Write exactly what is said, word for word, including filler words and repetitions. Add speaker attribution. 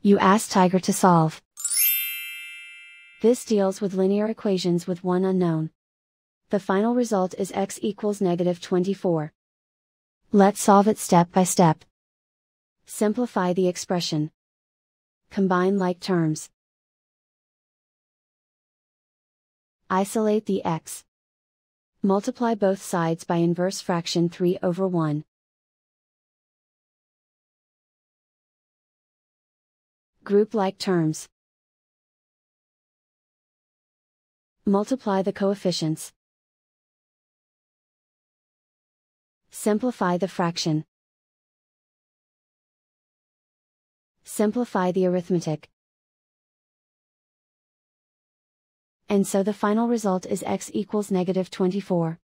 Speaker 1: You ask Tiger to solve. This deals with linear equations with one unknown. The final result is x equals negative twenty-four. Let's solve it step by step. Simplify the expression. Combine like terms. Isolate the x. Multiply both sides by inverse fraction three over one. Group like terms. Multiply the coefficients. Simplify the fraction. Simplify the arithmetic. And so the final result is x equals negative twenty-four.